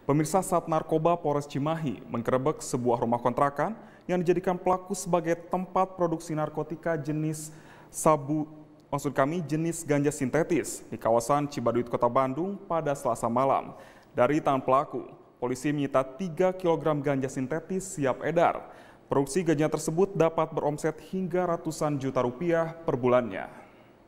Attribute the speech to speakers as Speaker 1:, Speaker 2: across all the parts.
Speaker 1: Pemirsa, Sat Narkoba Polres Cimahi menggerebek sebuah rumah kontrakan yang dijadikan pelaku sebagai tempat produksi narkotika jenis jenis ganja sintetis di kawasan Cibaduit, Kota Bandung pada Selasa malam. Dari tangan pelaku, polisi menyita 3 kg ganja sintetis siap edar. Produksi ganja tersebut dapat beromset hingga ratusan juta rupiah per bulannya.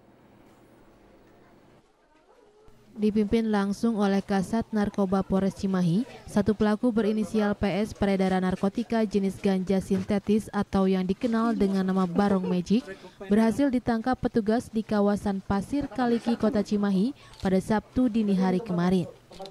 Speaker 2: Dipimpin langsung oleh Kasat Narkoba Polres Cimahi, satu pelaku berinisial PS peredaran narkotika jenis ganja sintetis atau yang dikenal dengan nama Barong Magic berhasil ditangkap petugas di kawasan Pasir Kaliki, Kota Cimahi pada Sabtu dini hari kemarin.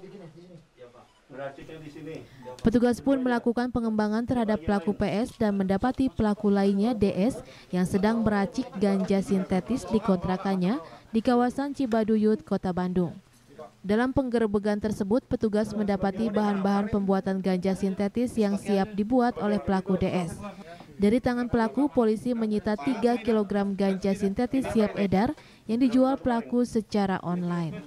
Speaker 2: Petugas pun melakukan pengembangan terhadap pelaku PS dan mendapati pelaku lainnya DS yang sedang meracik ganja sintetis di kontrakannya di kawasan Cibaduyut, Kota Bandung. Dalam penggerebekan tersebut, petugas mendapati bahan-bahan pembuatan ganja sintetis yang siap dibuat oleh pelaku DS. Dari tangan pelaku, polisi menyita 3 kg ganja sintetis siap edar yang dijual pelaku secara online.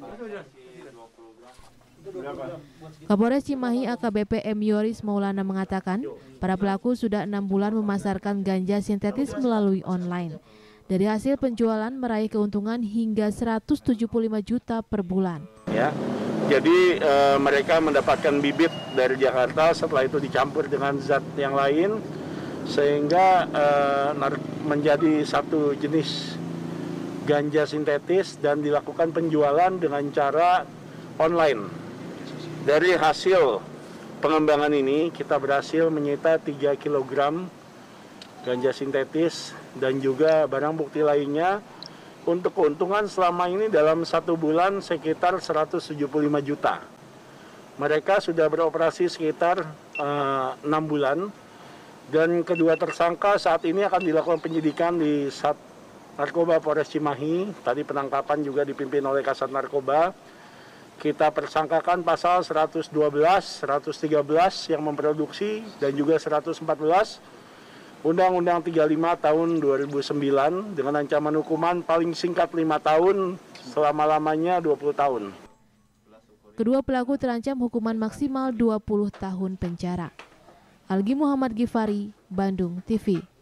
Speaker 2: Kapolres Cimahi AKBP M. Yoris Maulana mengatakan, para pelaku sudah 6 bulan memasarkan ganja sintetis melalui online. Dari hasil penjualan meraih keuntungan hingga 175 juta per bulan.
Speaker 3: Ya, jadi mereka mendapatkan bibit dari Jakarta, setelah itu dicampur dengan zat yang lain, sehingga menjadi satu jenis ganja sintetis dan dilakukan penjualan dengan cara online. Dari hasil pengembangan ini, kita berhasil menyita 3 kg ganja sintetis dan juga barang bukti lainnya untuk keuntungan selama ini dalam 1 bulan sekitar 175 juta. Mereka sudah beroperasi sekitar 6 bulan dan kedua tersangka saat ini akan dilakukan penyidikan di Sat Narkoba Polres Cimahi. Tadi penangkapan juga dipimpin oleh Kasat Narkoba. Kita persangkakan pasal 112, 113 yang memproduksi dan juga 114 Undang-Undang 35 tahun 2009 dengan ancaman hukuman paling singkat 5 tahun, selama-lamanya 20 tahun.
Speaker 2: Kedua pelaku terancam hukuman maksimal 20 tahun penjara. Algi Muhammad Gifari, Bandung TV.